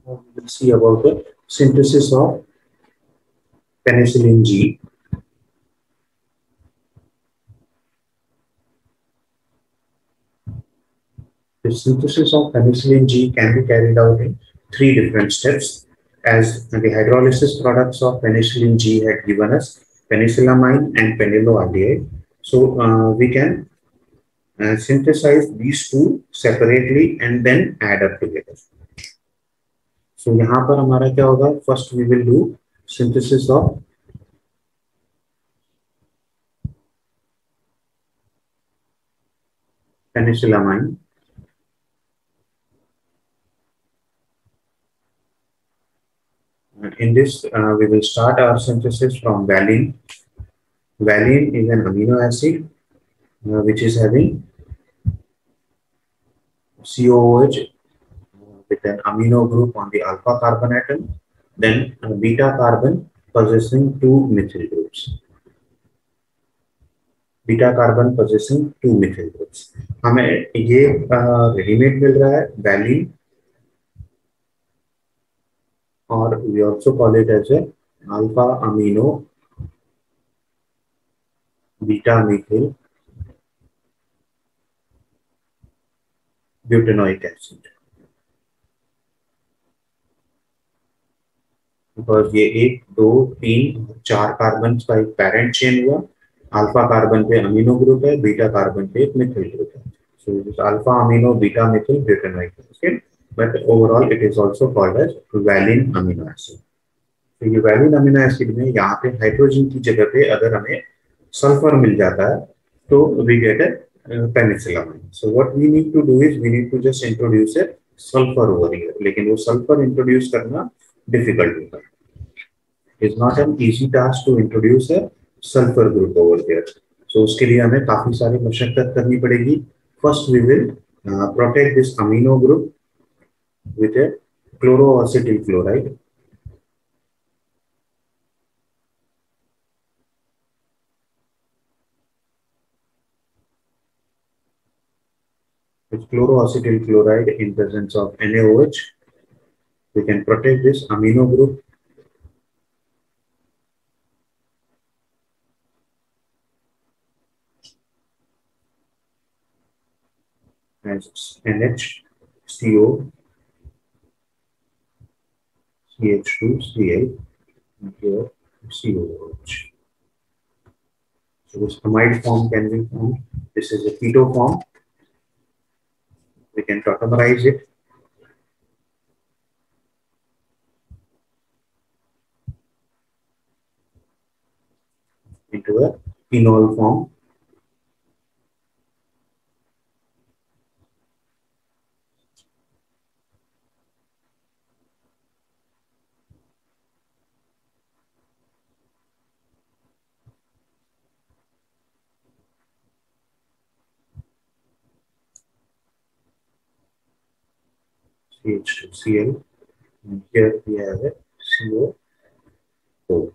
We'll see about the synthesis of penicillin G. The synthesis of penicillin G can be carried out in three different steps, as the hydrolysis products of penicillin G had given us penicillamine and phenylaldehyde. So we can synthesize these two separately and then add up together. So यहाँ पर हमारा क्या होगा? First we will do synthesis of penicillamine. In this, we will start our synthesis from valine. Valine is an amino acid which is having COOH with an amino group on the alpha carbon atom, then beta carbon possessing two methyl groups. Beta carbon possessing two methyl groups. हमें ये readymade मिल रहा है valine, or we also call it as a alpha amino beta methyl butanoic acid. Because ये एक दो तीन चार carbon का एक पैरेंट चेन हुआ, अल्फा कार्बन पे अमीनो ग्रुप है, बीटा कार्बन पे एक मिथिल ग्रुप है. So it is alpha amino beta methyl butanoic acid, but overall it is also called as valine amino acid. तो ये वैलिन अमीनो एसिड में यहाँ पे हाइड्रोजन की जगह पे अगर हमें सल्फर मिल जाता है तो we get a penicillamine. So what we need to do is we need to just introduce a sulphur over here. लेकिन वो सल्फर इंट्रोड्यूस करना डिफिकल्ट होता है. It's not an easy task to introduce a sulfur group over there. So उसके लिए हमें काफी सारी मशक्कत करनी पड़ेगी. First we will protect this amino group with a chloroacetyl chloride. With chloroacetyl chloride in presence of NaOH, we can protect this amino group. As NHCO, CH2, and here COOH. So this amide form can be formed. This is a keto form. We can tautomerize it. Into a phenol form. CH2Cl, and here we have a COOH.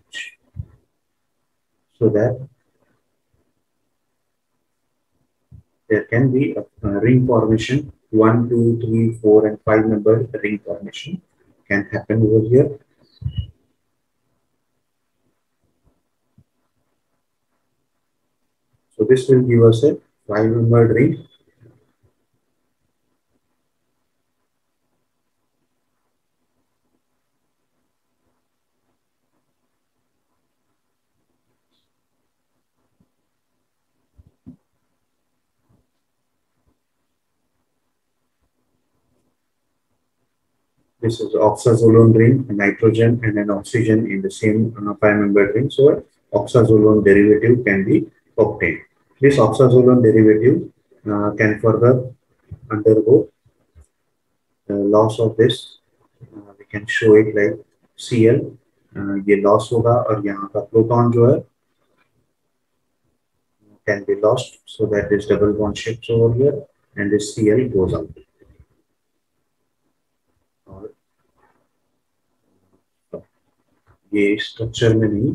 So that there can be a ring formation, 1, 2, 3, 4, and 5 member ring formation can happen over here. So this will give us a 5-membered ring. This is oxazolone ring, a nitrogen and an oxygen in the same 5-membered ring. So oxazolone derivative can be obtained. This oxazolone derivative can further undergo the loss of this. We can show it like Cl. ये loss होगा और यहाँ का proton जो है can be lost, so that this double bond shifts over here and this Cl goes out. और ये structure में नहीं,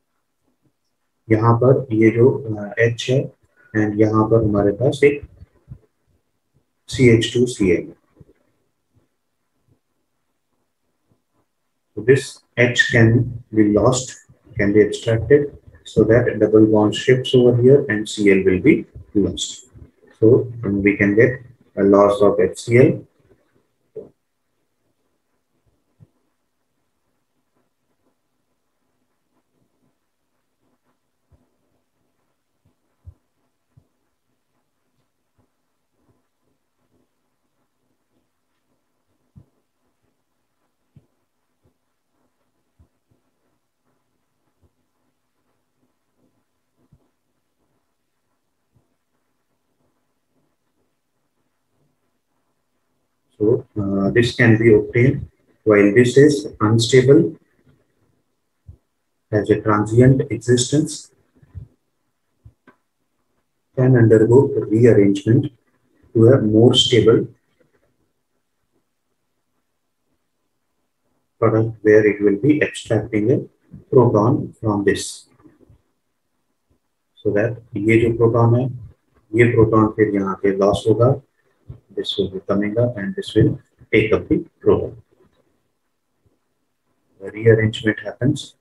यहाँ पर ये जो H है एंड यहाँ पर हमारे पास एक CH2Cl. So this H can be lost, can be extracted, so that double bond shifts over here and Cl will be lost. So we can get a loss of HCl. So this can be obtained while this is unstable, has a transient existence, can undergo rearrangement to a more stable product where it will be extracting a proton from this. So that ये जो proton है, ये proton फिर यहाँ पे loss होगा. This will be coming up and this will take up the proton. The rearrangement happens.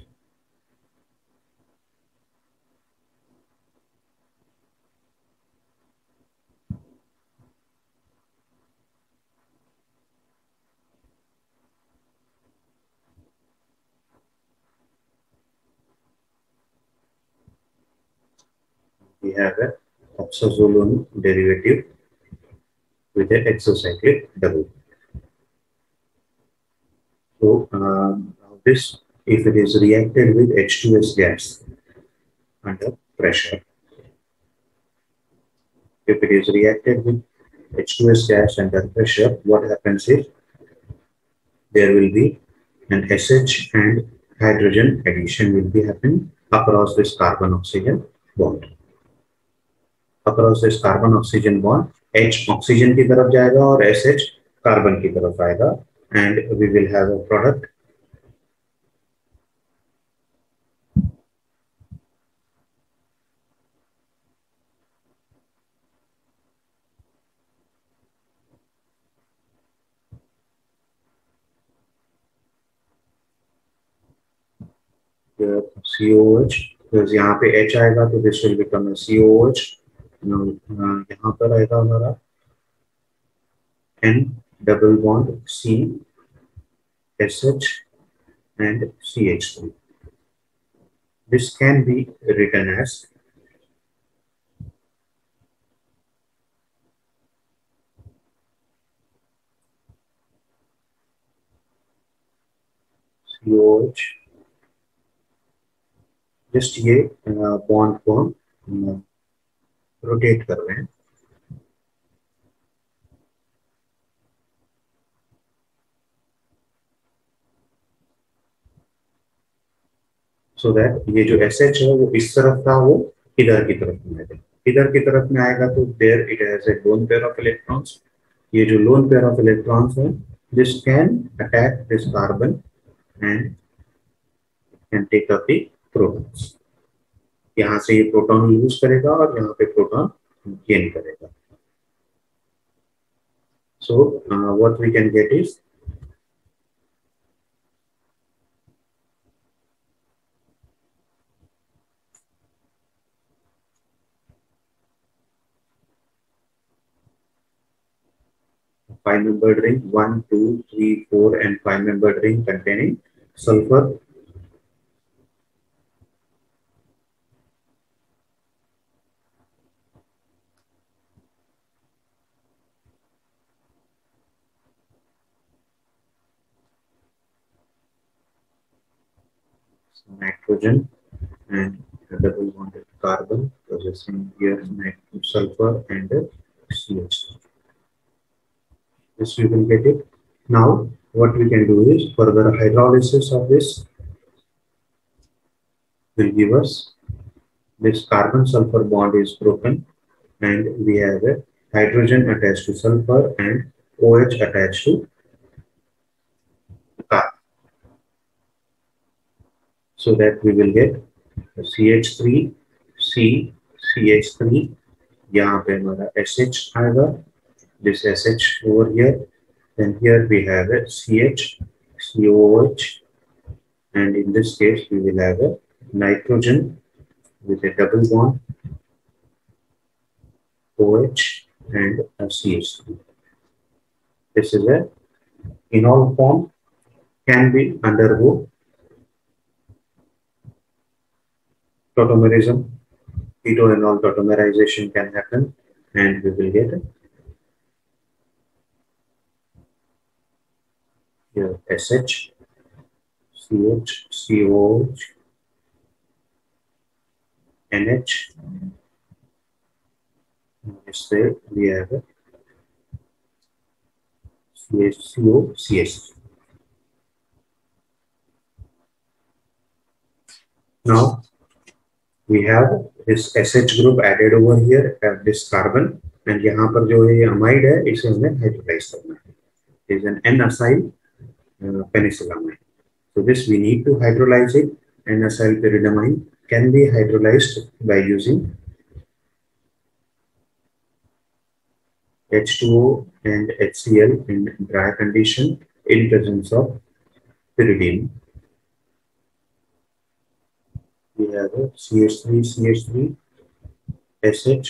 We have a oxazolone derivative with an exocyclic double. So this, if it is reacted with H2S gas under pressure, if it is reacted with H2S gas under pressure, what happens is there will be an SH and hydrogen addition will be happening across this carbon-oxygen bond. Across this carbon-oxygen bond, H oxygen की तरफ जाएगा और SH carbon की तरफ आएगा, and we will have a product. COH, because यहाँ पे H आएगा तो this will become a COH. यहाँ पर आएगा हमारा N double bond C SH and CH3. This can be written as COH. Just ये बॉन्ड को हम रोटेट कर रहे हैं. सो दैट ये जो SH है वो इस तरफ था, वो इधर की तरफ में आएगा. इधर की तरफ में आएगा तो there it has a lone pair of electrons. ये जो लोन पेयर ऑफ इलेक्ट्रॉन्स है, this can attack this carbon and can take up the protons. यहाँ से ये प्रोटॉन यूज करेगा और यहाँ पे प्रोटॉन गेन करेगा. So what we can get is five-membered ring, 1, 2, 3, 4, and five-membered ring containing sulfur. Nitrogen and a double bonded carbon possessing here sulfur and CH. This you can get it. Now what we can do is further hydrolysis of this will give us this carbon sulfur bond is broken and we have a hydrogen attached to sulfur and OH attached to carbon. So that we will get CH3 C CH3. यहाँ पे हमारा SH आएगा this SH over here. Then here we have a CH, COOH, and in this case we will have a nitrogen with a double bond OH and a CH3. This is a enol form, can be undergo tautomerism, ketoenol tautomerization can happen, and we will get here SH, CH, COH, NH. This way we have a CHCO, CH. Now we have this SH group added over here at this carbon, and यहाँ पर जो ये amide है इसे हमें hydrolyze करना है. It is an N-acyl penicillamine. So this we need to hydrolyze it. N-acyl pyridamine can be hydrolyzed by using H2O and HCl in dry condition in presence of pyridine. We have a CH3, CH3, SH,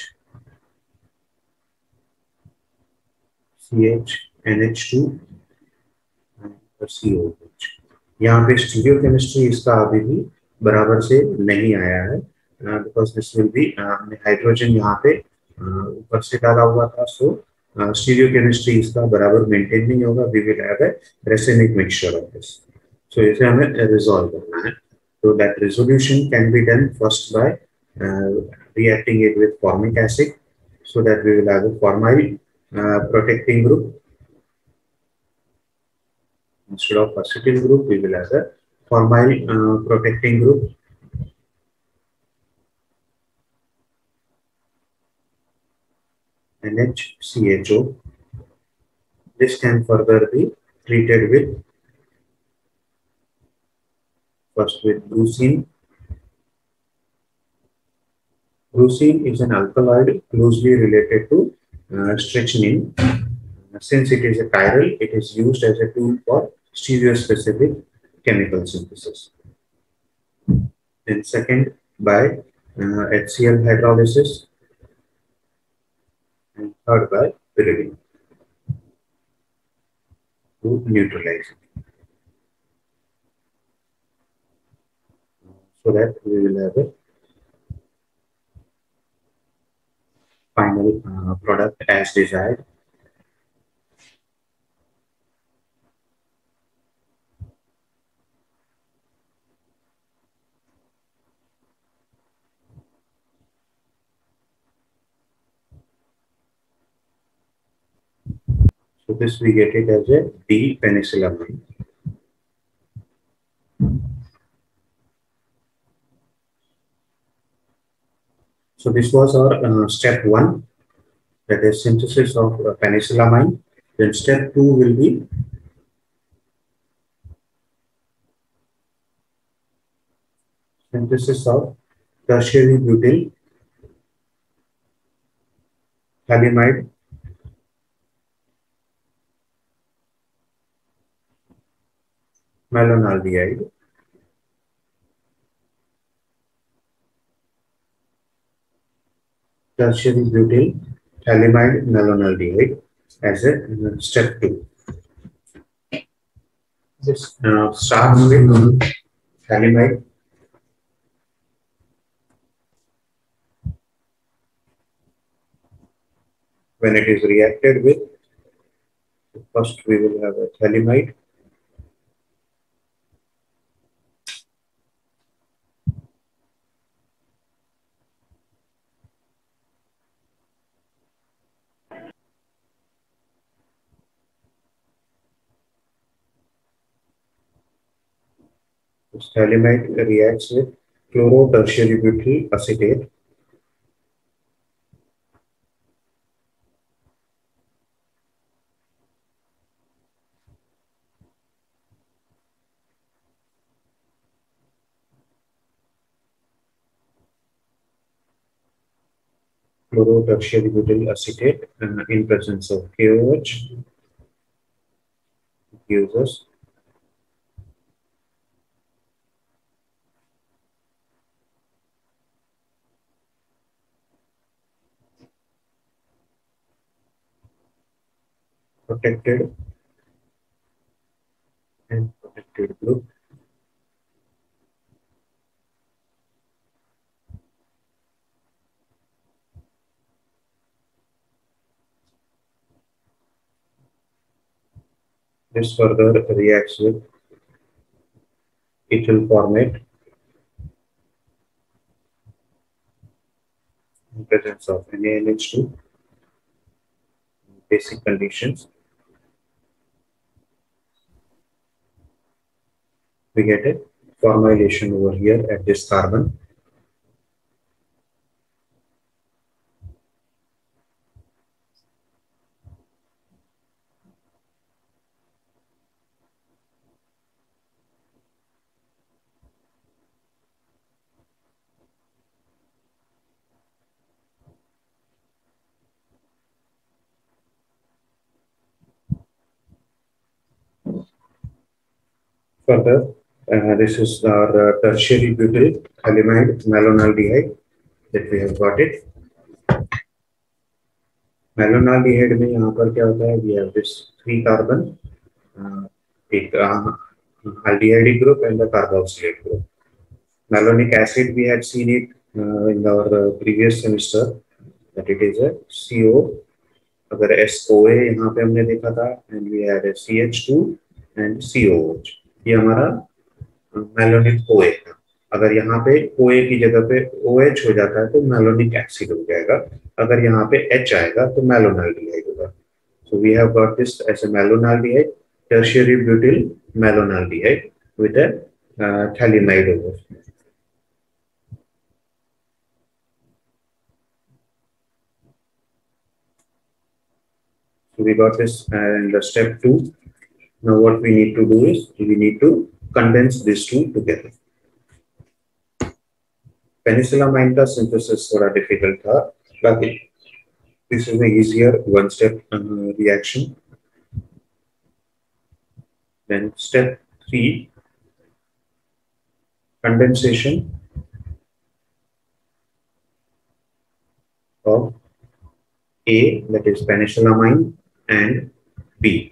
CH, NH2 and COH. यहाँ पे stereochemistry इसका अभी भी बराबर से नहीं आया है, because this will be hydrogen यहाँ पे ऊपर से डाला हुआ था, सो स्टीरियोकेमिस्ट्री इसका बराबर मेंटेन नहीं होगा. We will have a racemic mixture of this. So इसे हमें रिजॉल्व करना है. So that resolution can be done first by reacting it with formic acid, so that we will have a formyl protecting group. Instead of acetyl group, we will have a formyl protecting group. NHCHO. This can further be treated with first with brucine. Brucine is an alkaloid closely related to strychnine. Since it is a chiral, it is used as a tool for stereospecific chemical synthesis. Then second by HCl hydrolysis, and third by pyridine to neutralize it, so that we will have a final product as desired. So this we get it as a D-penicillamine. So this was our step 1, that is synthesis of penicillamine. Then step 2 will be synthesis of tertiary butyl halimide malonaldehyde. Tertiary butyl halimide malonaldehyde as a step 2. This starts with halimide. When it is reacted with, first we will have a halimide. This halimide reacts with chloro-tertiary butyl acetate. chloro-tertiary butyl acetate in presence of KOH gives us protected and protected group. This further reacts with ethyl formate in presence of NaNH2 basic conditions. We get a formylation over here at this carbon. Further, this is our tertiary butyl halimide malonaldehyde that we have got it. Malonaldehyde में यहाँ पर क्या होता है? We have this 3 carbon, एक aldehyde group and a carboxylate group. Malonic acid, we had seen it in our previous semester that it is a CO. अगर SOA यहाँ पे हमने देखा था and we had a CH2 and COH. ये हमारा malonic OA था. अगर यहाँ पे OA की जगह पे OH हो जाता है तो मैलोनिक एसिड हो जाएगा. अगर यहाँ पे H आएगा तो मैलोनाल्डिहाइड होगा. So we have got this as a malonaldehyde, tertiary butyl malonaldehyde with a thalimide over. So we got this and step 2. Now what we need to do is we need to condense these two together. Penicillamine का synthesis थोड़ा difficult था, but this is an easier one-step reaction. Then step 3, condensation of A, that is penicillamine, and B,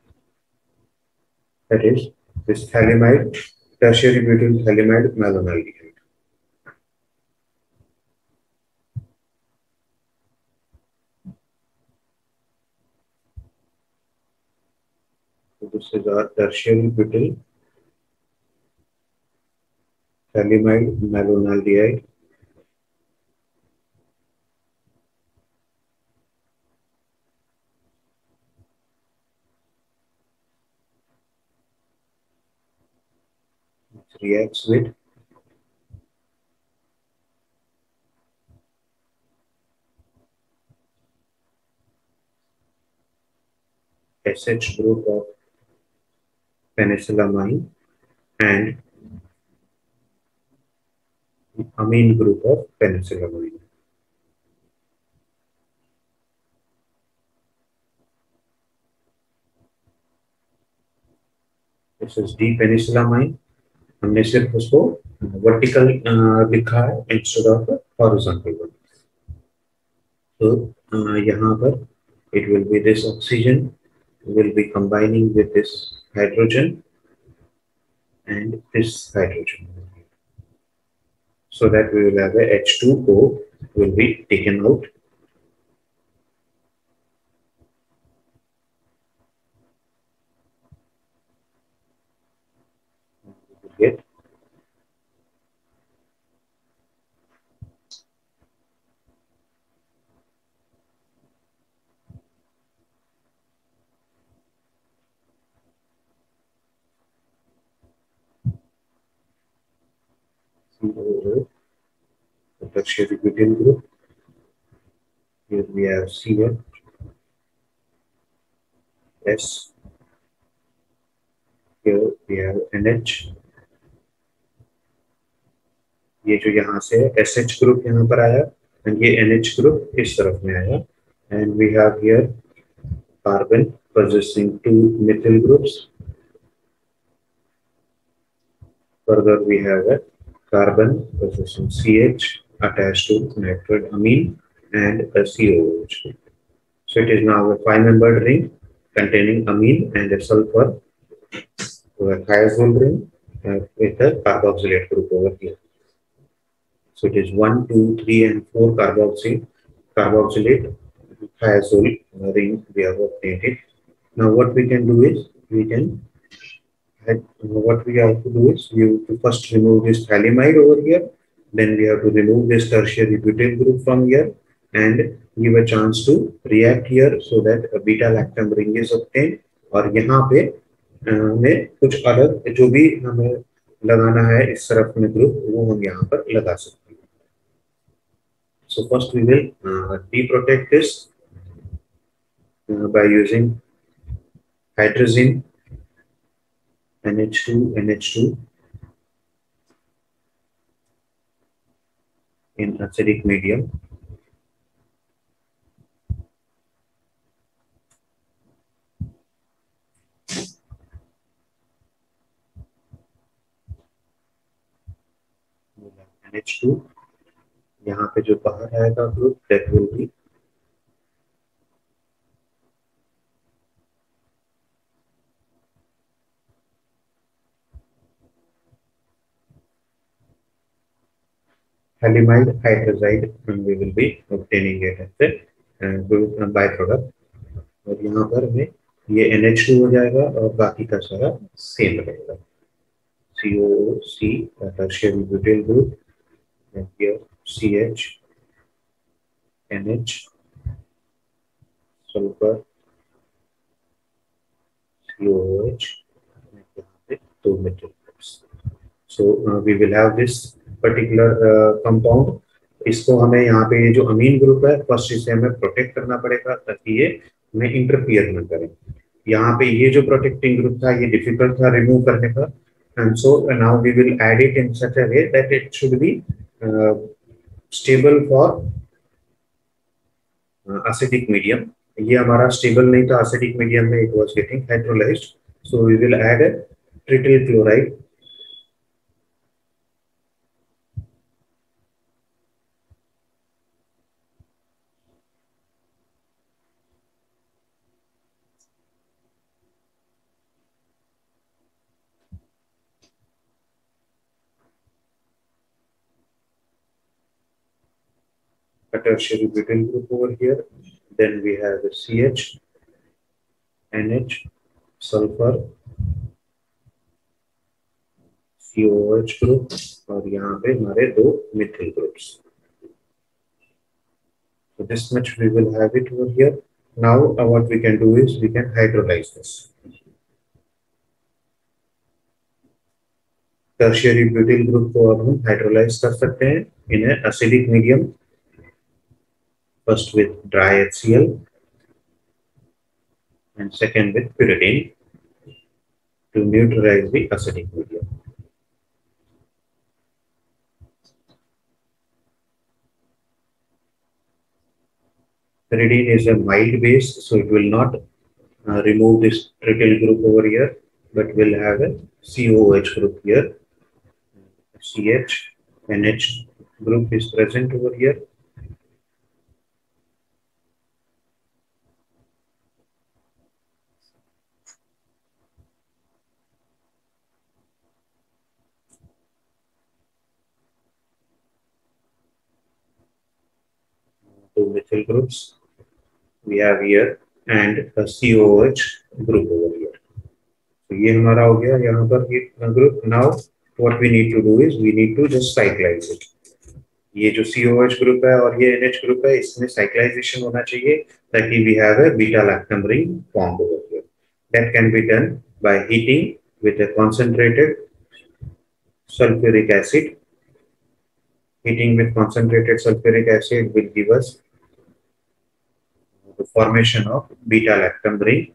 that is this thalimide, tertiary butyl thalimide malonaldehyde. So this is our tertiary butyl thalimide malonaldehyde. It reacts with SH group of penicillamine and amine group of penicillamine. This is D-penicillamine. हमने सिर्फ उसको vertical लिखा है instead of horizontal one. तो यहाँ पर it will be this oxygen will be combining with this hydrogen and this hydrogen, so that we will have a H2O will be taken out. Get COO, the tertiary butyl group. Here we have Cl, S. Here we have NH. ये जो यहाँ से SH group यहाँ पर आया and ये NH group इस तरफ में आएगा and we have here carbon possessing two methyl groups. Further, we have a carbon possessing CH attached to nitrosamine and a COH. So it is now a 5-membered ring containing amine and a sulfur, a thiazole ring with a carboxylate group over here. So it is 1, 2, 3, and 4 carboxylate thiazole ring we have obtained it. Now what we can do is what we have to do is we have to first remove this phthalimide over here, then we have to remove this tertiary butyl group from here and give a chance to react here so that a beta lactam ring is obtained. और यहाँ पे हमें कुछ अलग जो भी हमें लगाना है इस तरफ में ग्रुप वो हम यहाँ पर लगा सकते हैं. So first we will deprotect this by using hydrazine NH2 NH2 in acidic medium. NH2 यहाँ पे जो बाहर आएगा group that will be phthalimide hydrazide and we will be obtaining it as a byproduct. और यहाँ पर हमें ये NH2 हो जाएगा और बाकी का सारा सेम रहेगा. COC tertiary butyl group and here CH NH sulfur COH and यहाँ पे दो methyl groups. So we will have this particular compound. इसको हमें यहाँ पे ये जो अमीन ग्रुप है फर्स्ट इसे हमें प्रोटेक्ट करना पड़ेगा ताकि ये हमें इंटरफियर न करे. यहाँ पे ये जो प्रोटेक्टिंग ग्रुप था ये डिफिकल्ट था रिमूव करने का and so now we will add it in such a way that it should be stable for acidic medium. ये हमारा स्टेबल नहीं था एसिडिक मीडियम में it was getting hydrolysed. So we will add trityl chloride a tertiary butyl group over here. Then we have a CH, NH, sulfur, COH group और यहाँ पे हमारे दो methyl groups. So this much we will have it over here. Now what we can do is we can hydrolyze this. Tertiary butyl group को अब हम hydrolyze कर सकते हैं in a acidic medium. First with dry HCl and second with pyridine to neutralize the acidic medium. Pyridine is a mild base, so it will not remove this trityl group over here, but will have a COH group here. CH, NH group is present over here. Two methyl groups we have here and a COH group over here. So ये हमारा हो गया यहाँ पर ये group. Now what we need to do is we need to just cyclize it. ये जो COH group है और ये NH ग्रुप है इसमें cyclization होना चाहिए ताकि we have a beta lactam ring formed over here. That can be done by heating with a concentrated sulfuric acid. Heating with concentrated sulfuric acid will give us the formation of beta lactam ring.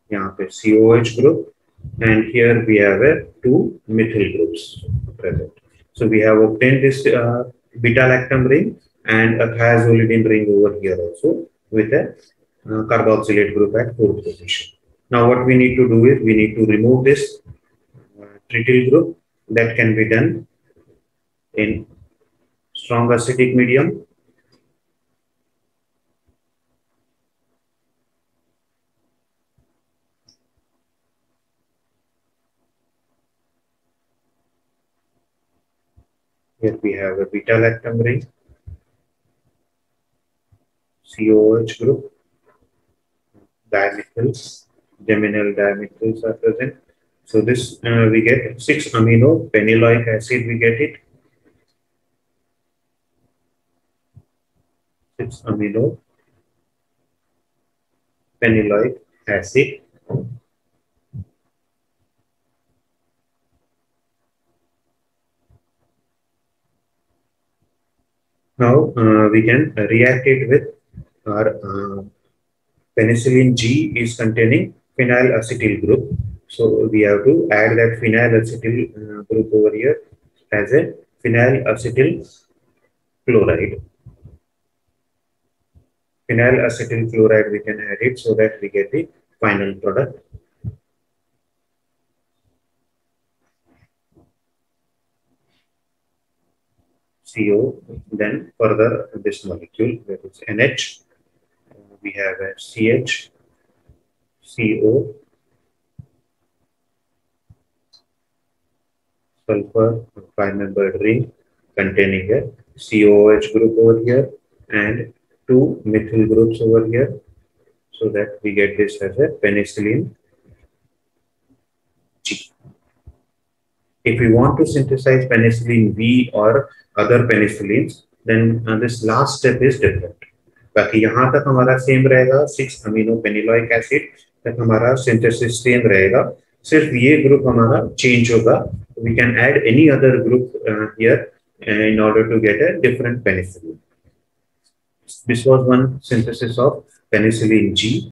यहाँ पे COH group, and here we have two methyl groups present. So we have obtained this beta-lactam ring and a thiazolidine ring over here also with a carboxylate group at fourth position. Now what we need to do is we need to remove this trityl group. That can be done in strong acidic medium. Here we have a beta-lactam ring, COH group, dimethyls, geminal dimethyls are present. So this we get 6-amino phenyloic acid, we get it. 6-amino phenyloic acid. Now we can react it with our penicillin G is containing phenyl acetyl group. So we have to add that phenyl acetyl group over here as a phenyl acetyl chloride. Phenyl acetyl chloride we can add it so that we get the final product. CO, then further this molecule, that is NH, we have a CH, CO, sulfur 5-membered ring containing a COH group over here and 2 methyl groups over here, so that we get this as a penicillin G. If we want to synthesize penicillin V or other penicillins, then this last step is different. बाकी यहाँ तक हमारा same रहेगा, 6-amino phenyloic acid तक हमारा synthesis same रहेगा, सिर्फ ये ग्रुप हमारा चेंज होगा. We can add any other group here in order to get a different penicillin. This was one synthesis of penicillin G.